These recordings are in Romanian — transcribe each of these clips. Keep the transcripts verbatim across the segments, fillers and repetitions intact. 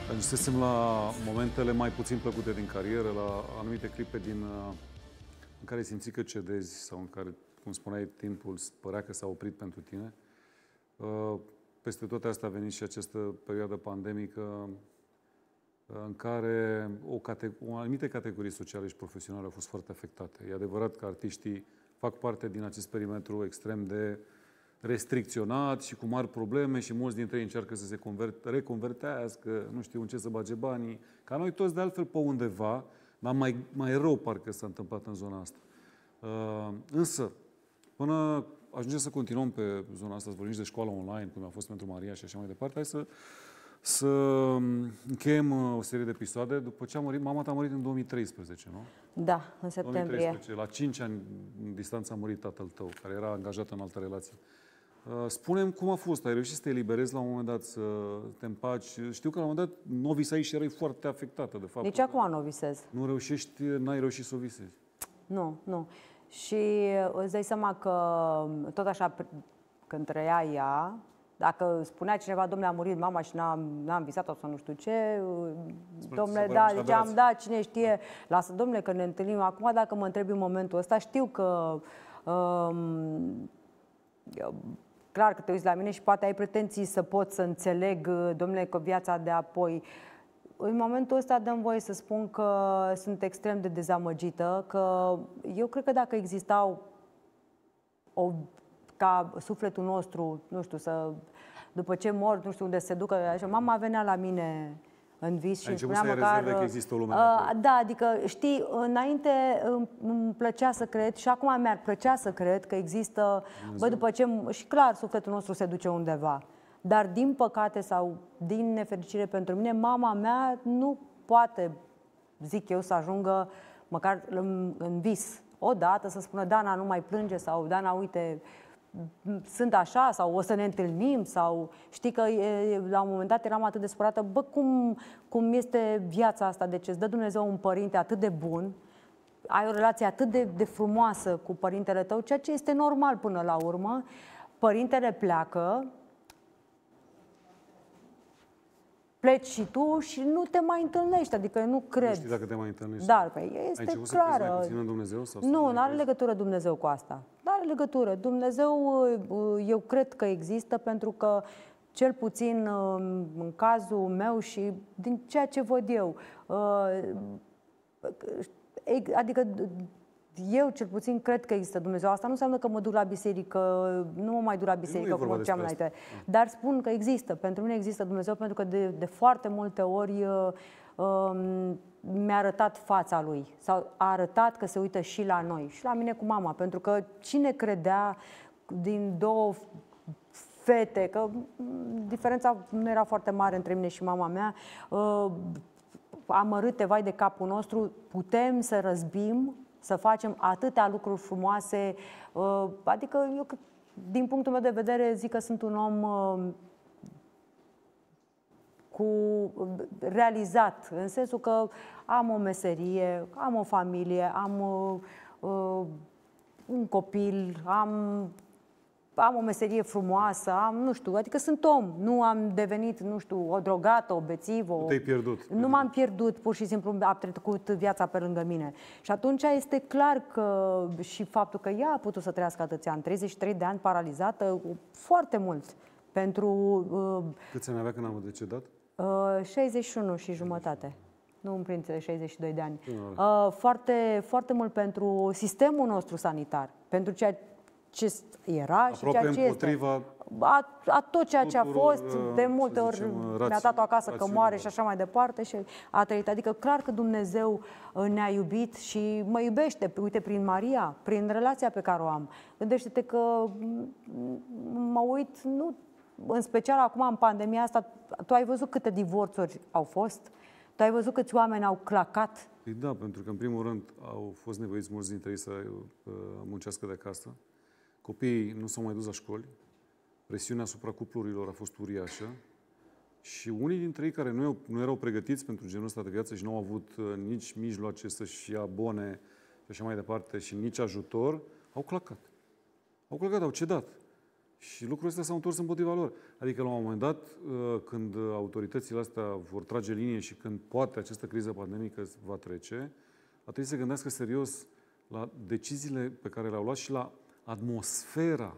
Ajunsesem la momentele mai puțin plăcute din carieră, la anumite clipe din, în care simți că cedezi sau în care, cum spuneai, timpul părea că s-a oprit pentru tine. Peste toate astea a venit și această perioadă pandemică în care o, cate o anumite categorii sociale și profesionale au fost foarte afectate. E adevărat că artiștii fac parte din acest perimetru extrem de restricționat și cu mari probleme și mulți dintre ei încearcă să se reconvertească, nu știu în ce să bage banii, ca noi toți de altfel pe undeva, dar mai, mai rău parcă s-a întâmplat în zona asta. Uh, însă, până ajungem să continuăm pe zona asta, să vorbim de școală online, cum a fost pentru Maria și așa mai departe, hai să, să încheiem o serie de episoade. După ce a murit, mama ta a murit în două mii treisprezece, nu? Da, în septembrie. două mii treisprezece, la cinci ani în distanță a murit tatăl tău, care era angajat în altă relație. Spune-mi cum a fost. Ai reușit să te eliberezi la un moment dat, să te împaci? Știu că la un moment dat nu o visai și erai foarte afectată de fapt. Nici acum nu o visez. Nu reușești, n-ai reușit să o visezi. Nu, nu. Și îți dai seama că tot așa, când trăia ea, dacă spunea cineva, domnule, a murit mama și n-am visat-o sau nu știu ce, domnule, da, ziceam, da, cine știe, lasă, domnule, că ne întâlnim acum, dacă mă întrebi în momentul ăsta, știu că um, clar că te uiți la mine și poate ai pretenții să pot să înțeleg, domnule, că viața de apoi. În momentul ăsta dăm voie să spun că sunt extrem de dezamăgită, că eu cred că dacă existau o, ca sufletul nostru, nu știu, să, după ce mor, nu știu unde se ducă, așa, mama venea la mine în vis și îmi spunea măcar... că există o lume uh, da, adică, știi, înainte îmi plăcea să cred și acum mi-ar plăcea să cred că există, bă, după ce... Și clar, sufletul nostru se duce undeva. Dar, din păcate sau din nefericire pentru mine, mama mea nu poate, zic eu, să ajungă măcar în, în vis. Odată să spună, Dana, nu mai plânge sau Dana, uite, sunt așa sau o să ne întâlnim sau știi că e, la un moment dat eram atât de supărată, bă, cum, cum este viața asta, deci îți dă Dumnezeu un părinte atât de bun, ai o relație atât de, de frumoasă cu părintele tău, ceea ce este normal până la urmă, părintele pleacă, pleci și tu și nu te mai întâlnești, adică eu nu cred. Nu știi dacă te mai întâlnești. Da, este clar. Ai mai puțin în Dumnezeu? Sau nu, nu are legătură Dumnezeu cu asta. Nu are legătură. Dumnezeu, eu cred că există pentru că, cel puțin în cazul meu și din ceea ce văd eu, adică eu, cel puțin, cred că există Dumnezeu. Asta nu înseamnă că mă duc la biserică, nu mă mai duc la biserică cum făceam înainte. Dar spun că există. Pentru mine există Dumnezeu pentru că de, de foarte multe ori uh, uh, mi-a arătat fața Lui. Sau a arătat că se uită și la noi. Și la mine cu mama. Pentru că cine credea din două fete, că diferența nu era foarte mare între mine și mama mea, uh, amărâte, vai de capul nostru, putem să răzbim, să facem atâtea lucruri frumoase, adică eu, din punctul meu de vedere, zic că sunt un om cu realizat, în sensul că am o meserie, am o familie, am uh, un copil, am, am o meserie frumoasă, am, nu știu, adică sunt om, nu am devenit, nu știu, o drogată, o bețivă. Nu te-ai pierdut. Nu m-am pierdut, pur și simplu a trecut viața pe lângă mine. Și atunci este clar că și faptul că ea a putut să trăiască atâția ani, treizeci și trei de ani paralizată, foarte mult. Pentru... Uh, Câți ani avea când am decedat? Uh, șaizeci și unu și jumătate. Nu împlinit șaizeci și doi de ani. Uh, foarte, foarte mult pentru sistemul nostru sanitar, pentru ceea ce era și ceea ce este. A, a tot ceea ce a fost, de multe ori mi-a dat-o acasă că moare și așa mai departe și a trăit. Adică clar că Dumnezeu ne-a iubit și mă iubește, uite, prin Maria, prin relația pe care o am. Gândește-te că mă uit, nu, în special acum în pandemia asta, tu ai văzut câte divorțuri au fost? Tu ai văzut câți oameni au clacat? Păi da, pentru că în primul rând au fost nevoiți mulți dintre ei să uh, muncească de acasă. Copiii nu s-au mai dus la școli. Presiunea asupra cuplurilor a fost uriașă. Și unii dintre ei care nu, nu erau pregătiți pentru genul ăsta de viață și nu au avut uh, nici mijloace să-și ia bone și așa mai departe și nici ajutor, au clacat. Au clacat, au cedat. Și lucrurile astea s-au întors împotriva lor. Adică, la un moment dat, când autoritățile astea vor trage linie și când poate această criză pandemică va trece, a trebuit să gândească serios la deciziile pe care le-au luat și la atmosfera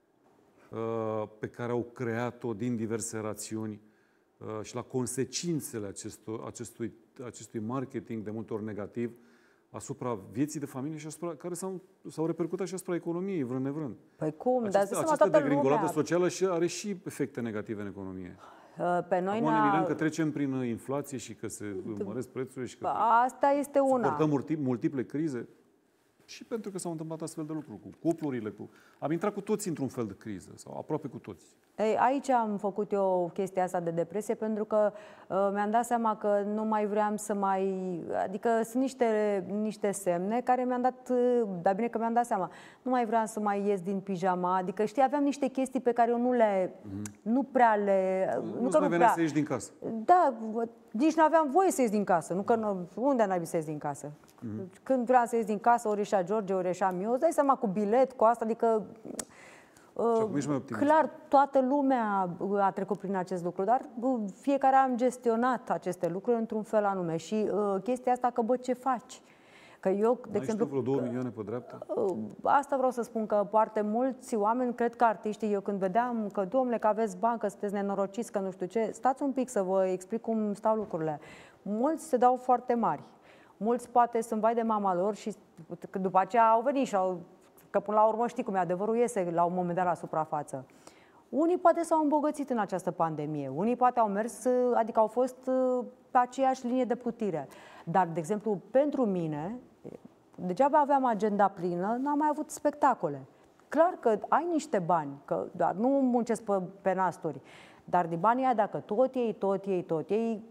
pe care au creat-o din diverse rațiuni și la consecințele acestor, acestui, acestui marketing de multe ori negativ asupra vieții de familie și asupra, care s-au, s-au repercutat și asupra economiei, vrând nevrând. Păi cum? Această, Dar această degringolată lumea... socială și are și efecte negative în economie. Pe noi Acum ne mirăm că trecem prin inflație și că se măresc prețurile și că asta este una. suportăm multiple crize. Și pentru că s-au întâmplat astfel de lucruri, cu cuplurile, cu... Am intrat cu toți într-un fel de criză, sau aproape cu toți. Ei, aici am făcut eu chestia asta de depresie, pentru că uh, mi-am dat seama că nu mai vreau să mai... Adică sunt niște, niște semne care mi-am dat... Uh, dar bine că mi-am dat seama. Nu mai vreau să mai ies din pijama. Adică, știi, aveam niște chestii pe care eu nu le... Mm-hmm. Nu prea le... Nu, nu, nu prea... să ieși din casă. Da, nici nu aveam voie să ies din casă. Nu că nu, unde n-ai să ies din casă? Mm-hmm. Când vreau să ies din casă, ori ieșea George, ori ieșea Miu, îți dai seama cu bilet, cu asta, adică... Uh, clar, toată lumea a trecut prin acest lucru, dar uh, fiecare am gestionat aceste lucruri într-un fel anume. Și uh, chestia asta că, bă, ce faci? Că eu, de Mai exemplu, vreo două milioane pe dreapta? Uh, asta vreau să spun, că foarte mulți oameni, cred că artiștii, eu când vedeam că, domnule, că aveți bani, că sunteți nenorociți, că nu știu ce, stați un pic să vă explic cum stau lucrurile. Mulți se dau foarte mari. Mulți poate sunt vai de mama lor și după aceea au venit și au... Că până la urmă știi cum e, adevărul iese la un moment dat la suprafață. Unii poate s-au îmbogățit în această pandemie, unii poate au mers, adică au fost pe aceeași linie de plutire. Dar, de exemplu, pentru mine, degeaba aveam agenda plină, n-am mai avut spectacole. Clar că ai niște bani, că doar nu muncesc pe, pe nasturi, dar din banii aia, dacă tot iei, tot iei, tot iei,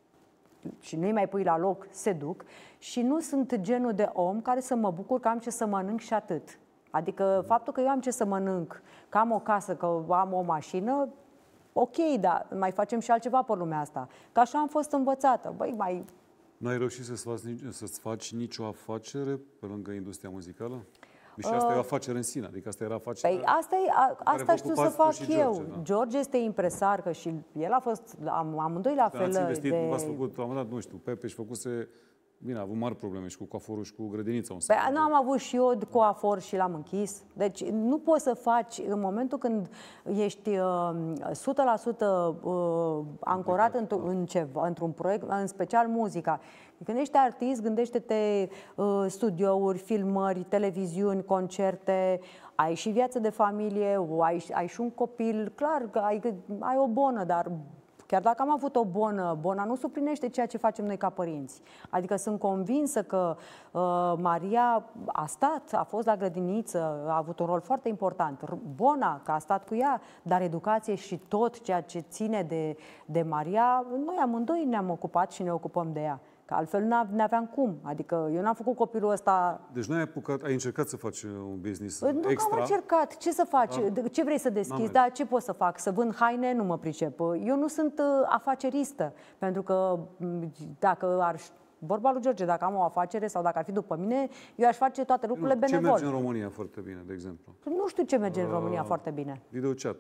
și nu-i mai pui la loc, se duc, și nu sunt genul de om care să mă bucur că am ce să mănânc și atât. Adică faptul că eu am ce să mănânc, că am o casă, că am o mașină, ok, dar mai facem și altceva pe lumea asta. Că așa am fost învățată. Băi, mai... N-ai reușit să-ți faci, să-ți faci nicio afacere pe lângă industria muzicală? Și asta uh, e o afacere în sine, adică asta era afacerea... Păi asta, e, a, asta știu să fac George, eu. da. George este impresar, că și el a fost, am, amândoi la fel ați investit, de... v-ați făcut, am dat, nu știu, Pepe și făcuse... Bine, a avut mari probleme și cu coaforul și cu grădinița. Păi, nu am avut și eu coafor și l-am închis. Deci nu poți să faci, în momentul când ești uh, o sută la sută uh, ancorat într- în ceva, într-un proiect, în special muzica. Când ești artist, gândește-te uh, studiouri, filmări, televiziuni, concerte, ai și viață de familie, ai, ai și un copil, clar că ai, ai o bonă, dar... Chiar dacă am avut o bonă, bona nu suplinește ceea ce facem noi ca părinți. Adică sunt convinsă că uh, Maria a stat, a fost la grădiniță, a avut un rol foarte important. Bona, că a stat cu ea, dar educație și tot ceea ce ține de, de Maria, noi amândoi ne-am ocupat și ne ocupăm de ea. Că altfel n-aveam cum. Adică eu n-am făcut copilul ăsta... Deci nu ai apucat, ai încercat să faci un business nu extra? Nu am încercat. Ce să faci? Da. Ce vrei să deschizi? Da, ce pot să fac? Să vând haine? Nu mă pricep. Eu nu sunt uh, afaceristă. Pentru că dacă ar... Vorba lui George, dacă am o afacere sau dacă ar fi după mine, eu aș face toate lucrurile nu, benevol. Ce merge în România foarte bine, de exemplu? Nu știu ce merge uh, în România foarte bine. Videochat.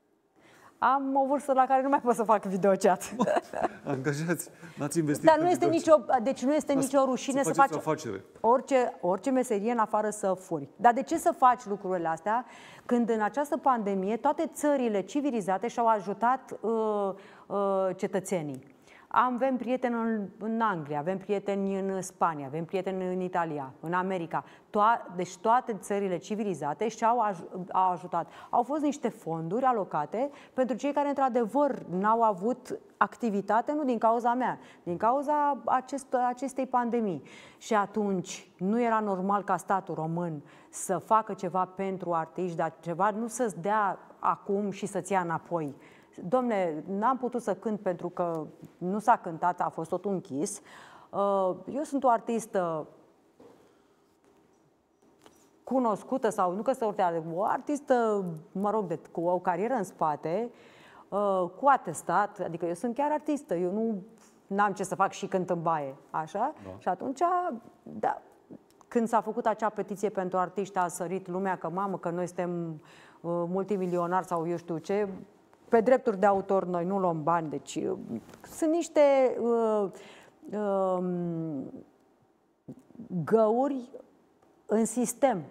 Am o vârstă la care nu mai pot să fac videochat. Angajați, n-ați investit. Dar nu este nicio, deci nu este nicio rușine să, să faci afacere. Orice, orice meserie în afară să furi. Dar de ce să faci lucrurile astea când în această pandemie toate țările civilizate și-au ajutat uh, uh, cetățenii? Avem prieteni în, în Anglia, avem prieteni în Spania, avem prieteni în Italia, în America. To- deci toate țările civilizate și-au aj- au ajutat. Au fost niște fonduri alocate pentru cei care, într-adevăr, n-au avut activitate, nu din cauza mea, din cauza acest, acestei pandemii. Și atunci nu era normal ca statul român să facă ceva pentru artiști, dar ceva nu să-ți dea acum și să-ți ia înapoi. Dom'le, n-am putut să cânt pentru că nu s-a cântat, a fost tot închis. Eu sunt o artistă cunoscută sau nu că să urtează, o artistă, mă rog, de, cu o carieră în spate, cu atestat, adică eu sunt chiar artistă, eu nu n-am ce să fac și cânt în baie, așa? Da. Și atunci, da, când s-a făcut acea petiție pentru artiști, a sărit lumea că, mamă, că noi suntem uh, multimilionari sau eu știu ce. Pe drepturi de autor noi nu luăm bani, deci uh, sunt niște uh, uh, găuri în sistem.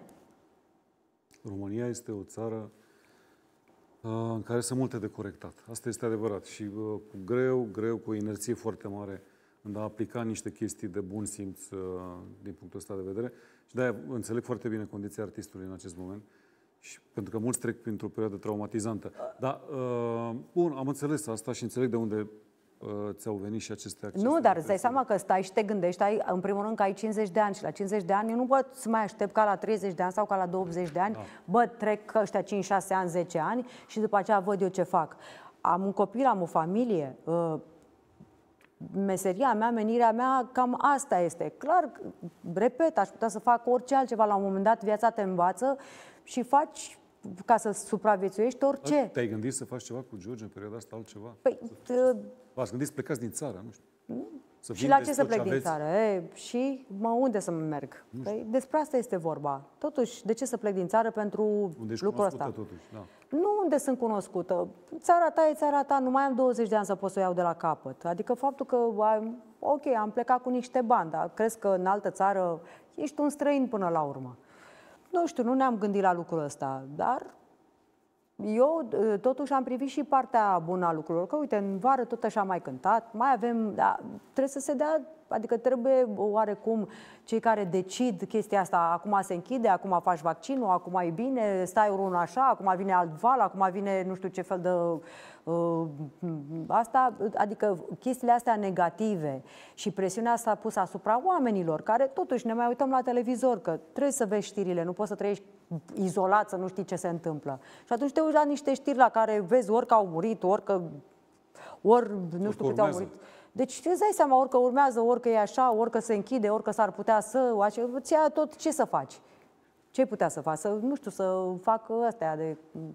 România este o țară uh, în care sunt multe de corectat. Asta este adevărat. Și uh, cu greu, greu, cu o inerție foarte mare în a aplica niște chestii de bun simț uh, din punctul ăsta de vedere. Și de-aia înțeleg foarte bine condiția artistului în acest moment. Și pentru că mulți trec printr-o perioadă traumatizantă. Dar, uh, bun, am înțeles asta și înțeleg de unde uh, ți-au venit și aceste aceste Nu, dar îți dai seama că stai și te gândești, ai, în primul rând că ai cincizeci de ani și la cincizeci de ani eu nu pot să mai aștept ca la treizeci de ani sau ca la douăzeci de ani. Da. Bă, trec ăștia cinci șase ani, zece ani și după aceea văd eu ce fac. Am un copil, am o familie, uh, meseria mea, menirea mea, cam asta este. Clar, repet, aș putea să fac orice altceva. La un moment dat viața te învață și faci, ca să supraviețuiești, orice. Te-ai gândit să faci ceva cu George în perioada asta, altceva? Păi, v-ați gândit să plecați din țară, nu știu. Să și la ce să plec din țară? E, și mă, unde să merg? Păi, despre asta este vorba. Totuși, de ce să plec din țară pentru unde lucrul ăsta? Totuși, da. Nu unde sunt cunoscută. Țara ta e țara ta, nu mai am douăzeci de ani să pot să o iau de la capăt. Adică faptul că, ok, am plecat cu niște bani, dar crezi că în altă țară ești un străin până la urmă. Nu știu, nu ne-am gândit la lucrul ăsta, dar eu totuși am privit și partea bună a lucrurilor, că uite, în vară tot așa am mai cântat, mai avem, da, trebuie să se dea, adică trebuie oarecum cei care decid chestia asta, acum se închide, acum faci vaccinul, acum e bine, stai o lună așa, acum vine alt val, acum vine nu știu ce fel de uh, asta, adică chestiile astea negative și presiunea asta pusă asupra oamenilor, care totuși ne mai uităm la televizor, că trebuie să vezi știrile, nu poți să trăiești izolat, să nu știi ce se întâmplă. Și atunci te uiți la niște știri la care vezi ori că au murit, ori că ori nu știu câte au murit. Deci îți dai seama, ori că urmează, ori că e așa, ori că se închide, ori că s-ar putea să... Îți ia tot ce să faci. Ce ai putea să faci? Să, nu știu, să fac astea de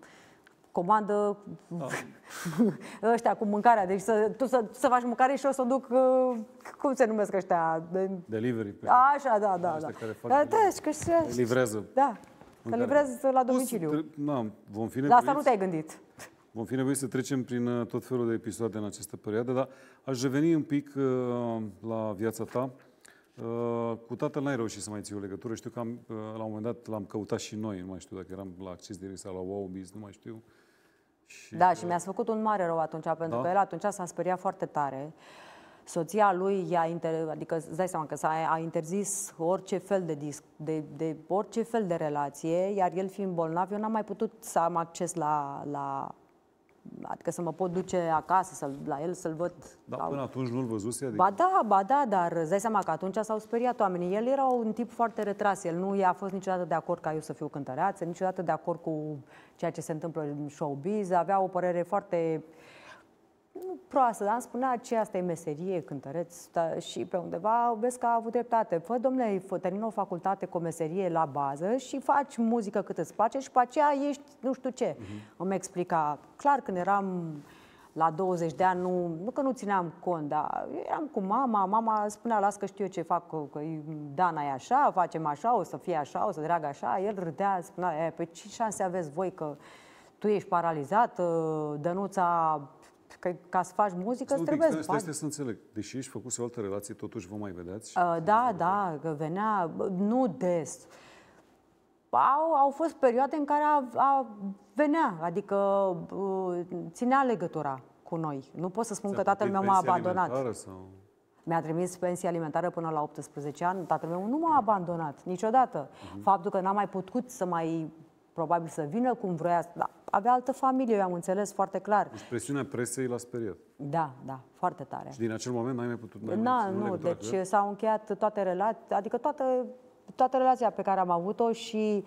comandă da. ăștia cu mâncarea. Deci să, tu să, să faci mâncare și eu să o duc, cum se numesc ăștia? De... Delivery. Așa, da, da. Da, da, da că și... livrează. Da, că livrezi la domiciliu. Da, vom fi nevoiți... La asta nu te-ai gândit. Vom fi nevoiți să trecem prin tot felul de episoade în această perioadă, dar aș reveni un pic uh, la viața ta. Uh, cu tatăl n-ai reușit să mai ții o legătură. Știu că am, uh, la un moment dat l-am căutat și noi, nu mai știu dacă eram la Acces Direct sau la Wowbiz, nu mai știu. Și, da, și mi-a făcut un mare rău atunci, pentru da? că el atunci s-a speriat foarte tare. Soția lui, i-a inter... adică îți dai seama că s-a a interzis orice fel de, disc, de, de orice fel de relație, iar el fiind bolnav, eu n-am mai putut să am acces la... la adică să mă pot duce acasă, să la el, să-l văd. Da, până atunci nu-l văzuse? Adică... Ba da, ba da, dar îți dai seama că atunci s-au speriat oamenii. El era un tip foarte retras, el nu i-a fost niciodată de acord ca eu să fiu cântăreață, niciodată de acord cu ceea ce se întâmplă în showbiz, avea o părere foarte... nu proastă, dar îmi spunea ce asta e meserie, cântăreț, da, și pe undeva vezi că a avut dreptate. Fă, domnule, termină o facultate cu o meserie la bază și faci muzică cât îți place și pe aceea ești nu știu ce. Uh-huh. Îmi explica. Clar, când eram la douăzeci de ani, nu, nu că nu țineam cont, dar eram cu mama, mama spunea, las că știu eu ce fac, că, că Dana e așa, facem așa, o să fie așa, o să dreagă așa. El râdea, spunea, păi ce șanse aveți voi că tu ești paralizat, Dănuța... Că ca să faci muzică îți trebuie să faci. Stai să înțeleg. Deși ești făcut o altă relație, totuși vă mai vedeați? Uh, da, da, că venea, nu des. Au, au fost perioade în care a, a, venea, adică uh, ținea legătura cu noi. Nu pot să spun că tatăl meu m-a abandonat. Sau... Mi-a trimis pensie alimentară până la optsprezece ani. Tatăl meu nu m-a abandonat niciodată. Uh-huh. Faptul că n-am mai putut să mai... probabil să vină cum vrea, da, avea altă familie, eu am înțeles foarte clar. Deci presiunea presei l-a speriat. Da, da, foarte tare. Și din acel moment n-ai mai putut... N-ai Na, mai nu, deci s-au încheiat toate relații, adică toată, toată relația pe care am avut-o și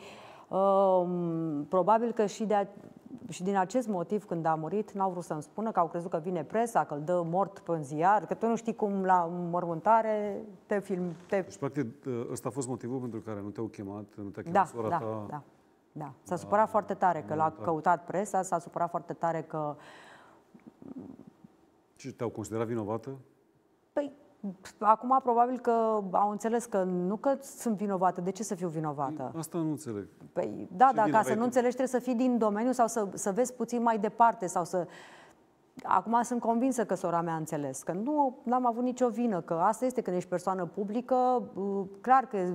um, probabil că și, de a, și din acest motiv, când a murit, n-au vrut să-mi spună, că au crezut că vine presa, că îl dă mort pe ziar, că tu nu știi cum la mormântare te film... Te... Deci, practic, ăsta a fost motivul pentru care nu te-au chemat, nu te-a chemat da, sora da, ta... Da. Da, s-a supărat da, foarte tare că l-a căutat presa, s-a supărat foarte tare că... Și te-au considerat vinovată? Păi, Acum probabil că au înțeles că nu că sunt vinovată. De ce să fiu vinovată? Asta nu înțeleg. Păi, da, da, ca să nu tu? înțelegi trebuie să fii din domeniu sau să, să vezi puțin mai departe sau să... Acum sunt convinsă că sora mea a înțeles, că nu am avut nicio vină, că asta este când ești persoană publică, clar că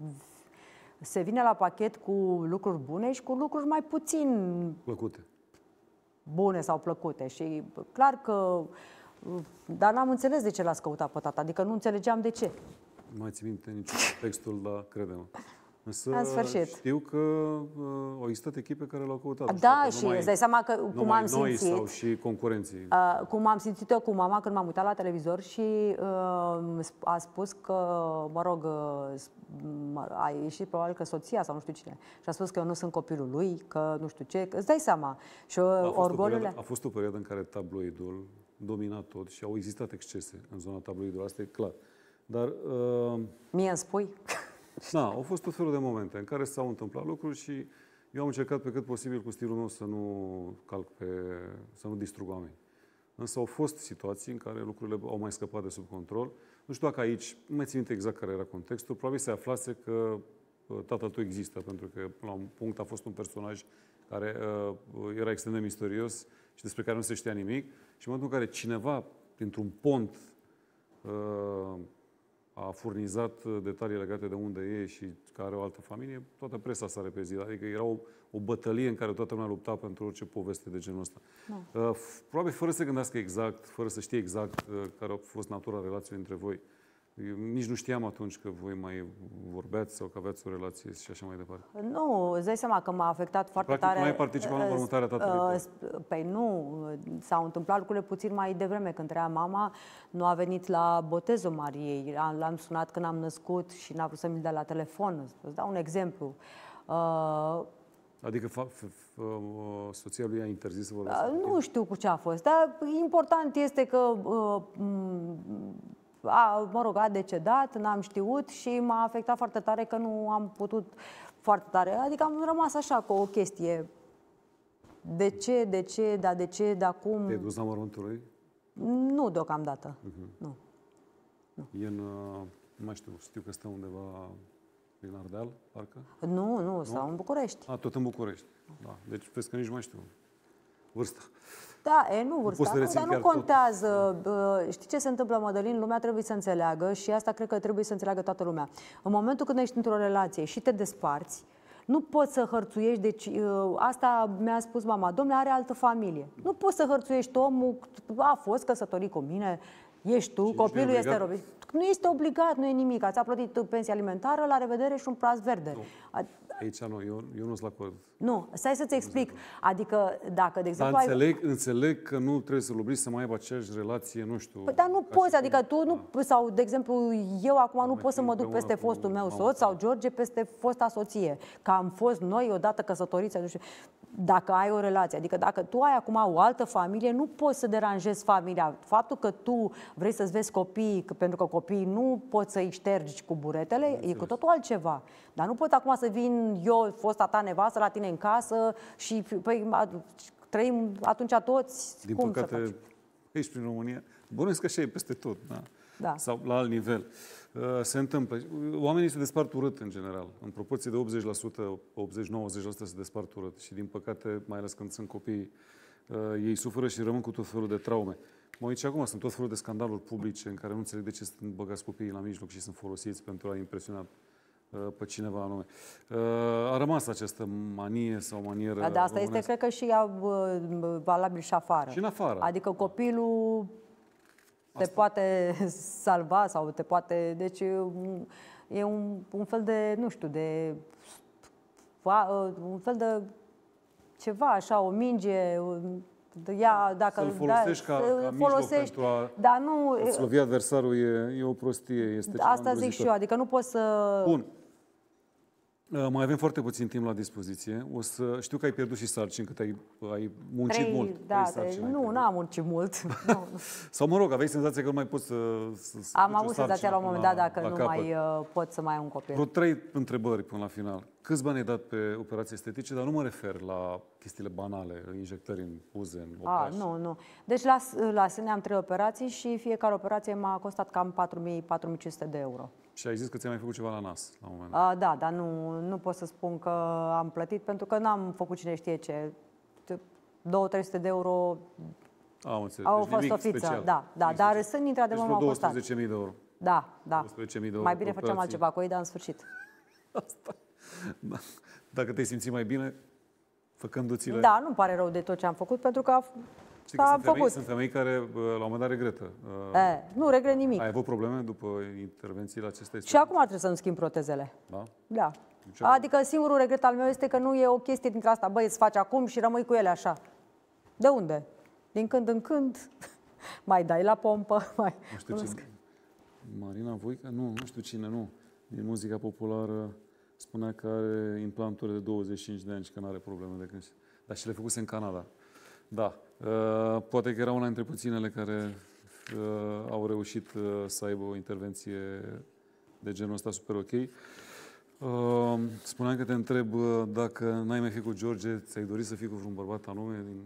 se vine la pachet cu lucruri bune și cu lucruri mai puțin Plăcute. bune sau plăcute. Și clar că... Dar n-am înțeles de ce l-ați căutat pe tata, adică nu înțelegeam de ce. Nu mai țin minte nici textul, dar crede-mă. Însă În sfârșit. știu că uh, au existat echipe care l-au căutat. Da, și îți dai seama că cum am noi simțit. sau și concurenții. Uh, cum am simțit eu cu mama când m-am uitat la televizor și uh, a spus că, mă rog, uh, a ieșit probabil că soția sau nu știu cine și a spus că eu nu sunt copilul lui, că nu știu ce, îți dai seama. Și uh, orgoliile... A fost o perioadă în care tabloidul domina tot și au existat excese în zona tabloidului, asta e clar. Dar... Uh, Mie îmi spui? Da, au fost tot felul de momente în care s-au întâmplat lucruri și eu am încercat pe cât posibil cu stilul meu să nu calc pe, să nu distrug oameni. Însă au fost situații în care lucrurile au mai scăpat de sub control. Nu știu dacă aici, nu mai țin minte exact care era contextul, probabil se aflase că tatăl tău există, pentru că la un punct a fost un personaj care uh, era extrem de misterios și despre care nu se știa nimic. Și în momentul în care cineva, printr-un pont, uh, a furnizat detalii legate de unde e și că are o altă familie, toată presa s-a repezit. Adică era o, o bătălie în care toată lumea lupta pentru orice poveste de genul ăsta. Da. Uh, probabil fără să gândească exact, fără să știe exact uh, care a fost natura relației între voi. Eu nici nu știam atunci că voi mai vorbeați sau că aveați o relație și așa mai departe. Nu, îți dai seama că m-a afectat foarte Practic, tare. nu ai participat la mormântarea tatălui tău. Păi nu, s-au întâmplat lucrurile puțin mai devreme. Când trăia mama, nu a venit la botezul Mariei. L-am sunat când am născut și n-a vrut să mi-l dea la telefon. Îți dau un exemplu. Uh, Adică soția lui a interzis să vorbească? Nu știu cu ce a fost, dar important este că uh, a, mă rog, a decedat, n-am știut și m-a afectat foarte tare că nu am putut foarte tare. Adică am rămas așa cu o chestie. De ce, de ce, dar de ce, de acum... Te-ai dus la mormântul lui? Nu deocamdată. Uh-huh. Nu. nu. E în, nu mai știu, știu că stă undeva prin Ardeal, parcă? Nu, nu, stau în București. A, tot în București. Da. Deci, vezi că nici nu mai știu vârsta. Da, e, nu vârsta, nu, nu, dar nu contează. Tot. Știi ce se întâmplă, Mădălin? Lumea trebuie să înțeleagă și asta cred că trebuie să înțeleagă toată lumea. În momentul când ești într-o relație și te desparți, nu poți să hărțuiești, deci asta mi-a spus mama, domnule, are altă familie. Nu poți să hărțuiești omul, a fost căsătorit cu mine, ești tu, și copilul este robit. Nu este obligat, nu e nimic. Ați plătit pensia alimentară, la revedere și un praz verde. Nu. Aici nu, eu, eu nu sunt la acord. Nu, stai să-ți explic. Adică dacă, de exemplu... Dar înțeleg, ai... înțeleg că nu trebuie să-l obligi să mai aibă aceeași relație, nu știu... Păi, dar nu poți, adică tu nu... Da. Sau, de exemplu, eu acum nu pot să mă duc peste fostul meu soț sau George peste fosta soție. Că am fost noi odată căsătoriți, nu știu... Dacă ai o relație, adică dacă tu ai acum o altă familie, nu poți să deranjezi familia. Faptul că tu vrei să-ți vezi copiii, că, pentru că copiii nu poți să-i ștergi cu buretele, e cu totul altceva. Dar nu pot acum să vin eu, fosta ta nevastă, la tine în casă și păi, trăim atunci toți. Din cum păcate, să aici prin România, bănuiesc că așa e peste tot, da? Da. Sau la alt nivel. Se întâmplă. Oamenii se despart urât în general. În proporție de optzeci la sută, optzeci nouăzeci la sută se despart urât. Și din păcate, mai ales când sunt copii, ei suferă și rămân cu tot felul de traume. Mă uit și acum, sunt tot felul de scandaluri publice în care nu înțeleg de ce sunt băgați copiii la mijloc și sunt folosiți pentru a impresiona pe cineva anume. A rămas această manie sau manieră da, de asta românească. este, cred că și valabil și afară. Și în afară. Adică copilul te asta. poate salva sau te poate... Deci e un, un fel de, nu știu, de... un fel de ceva, așa, o minge... Ea, dacă să-l folosești da, ca, ca mijloc pentru a da, nu, slovi adversarul e, e o prostie. Este asta zic și eu, adică nu poți să... Bun. Mai avem foarte puțin timp la dispoziție. O să știu că ai pierdut și sarcini, că ai, ai muncit trei, mult. Da, trei, nu, n-am muncit mult. nu. Sau mă rog, aveai senzația că nu mai poți să... să Am avut senzația la un moment dat dacă la nu capăt. mai uh, pot să mai ai un copil. Vreo trei întrebări până la final. Câți bani ai dat pe operații estetice, dar nu mă refer la chestiile banale, injectări în buze, în obraș. A, nu, nu. Deci la, la Sâne am trei operații și fiecare operație m-a costat cam patru mii - patru mii cinci sute de euro. Și ai zis că ți-ai mai făcut ceva la nas, la un moment dat. A, da, dar nu, nu pot să spun că am plătit, pentru că n-am făcut cine știe ce. două trei sute de euro Am înțeles. au deci fost o fiță. special. Da, da, dar sunt într-adevăr deci m-au costat. douăsprezece mii de euro. Da, da. douăsprezece mii de euro. Mai bine făceam altceva cu ei, dar în sfârșit. Asta. Da. Dacă te-ai simțit mai bine, făcându-ți-le... Da, nu-mi pare rău de tot ce am făcut, pentru că s-a făcut. Femei, sunt femei care la un moment dat regretă. E, nu regret nimic. Ai avut probleme după intervențiile acestea? Și acum trebuie să-mi schimb protezele. Da? Da. Adică singurul regret al meu este că nu e o chestie dintre asta, băi, îți faci acum și rămâi cu ele așa. De unde? Din când în când mai dai la pompă, mai... Nu știu ce... Marina Voica? Nu, nu știu cine, nu. Din muzica populară spunea că are implanturi de douăzeci și cinci de ani și că nu are probleme de când. Dar și le făcuse în Canada. Da. Uh, poate că era una dintre puținele care uh, au reușit uh, să aibă o intervenție de genul ăsta super ok. Uh, spuneam că te întreb uh, dacă n-ai mai fi cu George, ți-ai dorit să fii cu vreun bărbat anume? Din...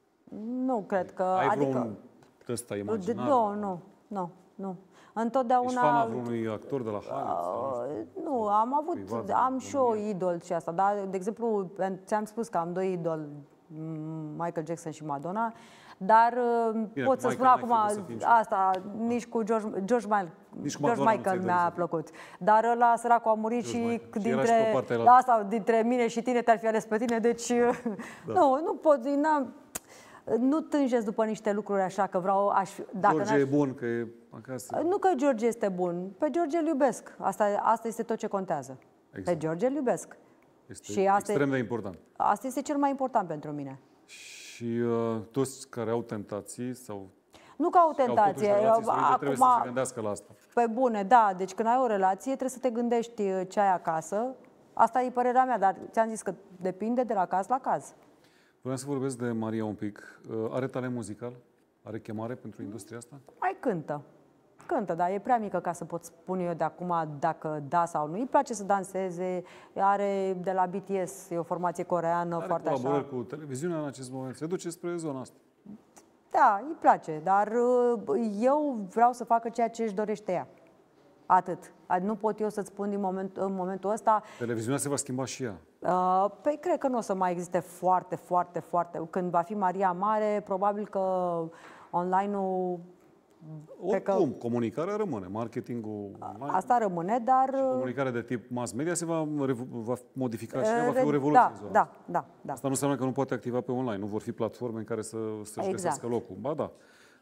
Nu cred că... Ai adică... vreun ăsta imaginar? Nu, nu, nu, nu. Întotdeauna... Ești fana vreunui actor de la Hollywood? Uh, nu, am avut, privat, am și o idol și asta, dar, de exemplu, ți-am spus că am doi idoli, Michael Jackson și Madonna, dar Bine, pot să spun acum asta, nici cu George, George, Michael, nici cu George Michael mi-a plăcut. Dar ăla, săracul, a murit George și Michael. dintre, și asta, dintre mine și tine te-ar fi ales pe tine, deci da. nu, nu pot, n-am... Nu tânjesc după niște lucruri așa, că vreau... Aș, dacă George e bun, că e acasă. Nu că George este bun, pe George îl iubesc. Asta, asta este tot ce contează. Exact. Pe George îl iubesc. Este și asta extrem de important. Asta este cel mai important pentru mine. Și uh, toți care au tentații sau... Nu că au tentație. Au acum, trebuie să se gândească la asta. Pe bune, da. Deci când ai o relație, trebuie să te gândești ce ai acasă. Asta e părerea mea, dar ți-am zis că depinde de la caz la caz. Vreau să vorbesc de Maria un pic. Are talent muzical? Are chemare pentru industria asta? Mai cântă. Cântă, dar e prea mică ca să pot spune eu de acum dacă da sau nu. Îi place să danseze, are de la B T S, e o formație coreeană are foarte așa. Are colaborări cu televiziunea în acest moment. Se duce spre zona asta. Da, îi place, dar eu vreau să facă ceea ce își dorește ea. Atât. Nu pot eu să-ți spun din moment, în momentul ăsta... Televiziunea se va schimba și ea. Uh, păi cred că nu o să mai existe foarte, foarte, foarte... Când va fi Maria mare, probabil că online-ul... Oricum, că... comunicarea rămâne, marketingul online... Asta rămâne, dar... Și comunicarea de tip mass media se va, va modifica și ea va fi o revoluție. Da, da, da, da. Asta nu înseamnă că nu poate activa pe online, nu vor fi platforme în care să, să-și exact. găsească locul. Ba da.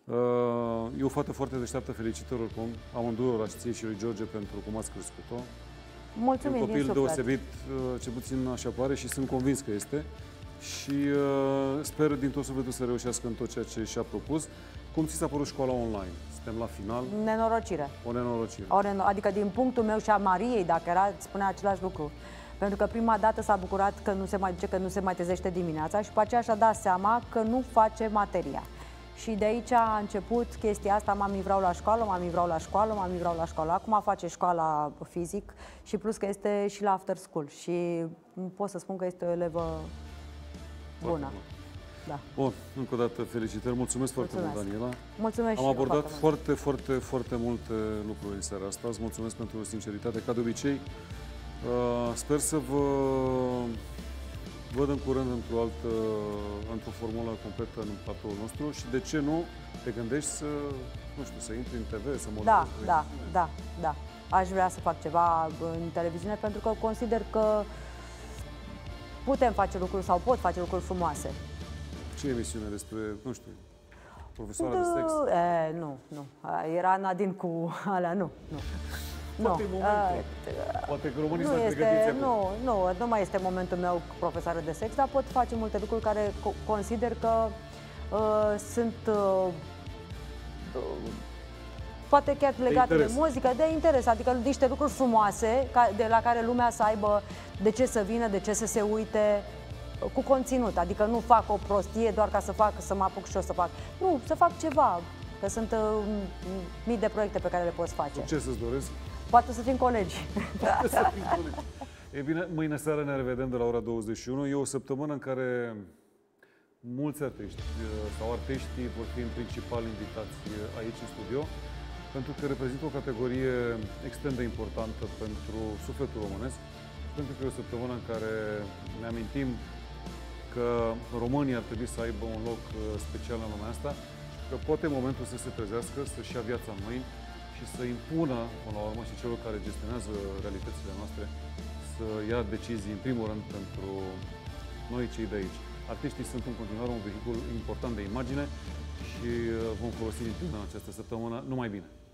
E o fată foarte deșteaptă, felicitări oricum, amândurora și ție și lui George pentru cum ați crescut-o. Mulțumim din suflet. Un copil deosebit, ce puțin așa pare și sunt convins că este. Și uh, sper din tot sufletul să reușească în tot ceea ce și-a propus. Cum ți s-a părut școala online? Suntem la final. Nenorocire. O nenorocire. O neno- adică din punctul meu și a Mariei, dacă era, spunea același lucru. Pentru că prima dată s-a bucurat că nu se mai duce, că nu se mai trezește dimineața și pe aceea și-a dat seama că nu face materia. Și de aici a început chestia asta, mami vreau la școală, mami vreau la școală, mami vreau la școală. Acum face școala fizic și plus că este și la after school. Și pot să spun că este o elevă bună. Da. Bun, încă o dată felicitări. Mulțumesc, mulțumesc foarte mult, Daniela. Mulțumesc. Am abordat foarte, foarte, foarte multe lucruri în seara asta. Îți mulțumesc pentru sinceritate, ca de obicei. Sper să vă văd în curând într-o altă, într-o formulă completă în platoul nostru și de ce nu te gândești să, nu știu, să intri în T V, să modelezi? Da, da, da, da. Aș vrea să fac ceva în televiziune pentru că consider că putem face lucruri sau pot face lucruri frumoase. Ce emisiune despre, nu știu, profesoara de sex? E, nu, nu. Era Nadine cu alea, nu, nu. Poate nu. momentul. Uh, Poate că românii sunt pregătiți acum. Nu, nu, nu mai este momentul meu cu profesoară de sex, dar pot face multe lucruri care consider că uh, sunt uh, poate chiar legate de, de muzică, de interes, adică niște lucruri frumoase ca, de la care lumea să aibă de ce să vină, de ce să se uite, cu conținut, adică nu fac o prostie doar ca să fac, să mă apuc și eu să fac. Nu, să fac ceva, că sunt uh, mii de proiecte pe care le poți face. Ce să-ți doresc? Poate să fim colegi. Poate să fim colegi. E bine, mâine seară ne revedem de la ora douăzeci și unu. E o săptămână în care mulți artiști sau artiștii vor fi în principal invitați aici în studio, pentru că reprezintă o categorie extrem de importantă pentru sufletul românesc, pentru că e o săptămână în care ne amintim că România ar trebui să aibă un loc special în lumea asta și că poate e momentul să se trezească, să-și ia viața în mâini și să impună, până la urmă, și celor care gestionează realitățile noastre, să ia decizii, în primul rând, pentru noi cei de aici. Artiștii sunt în continuare un vehicul important de imagine și vom folosi din tine în această săptămână. Numai bine!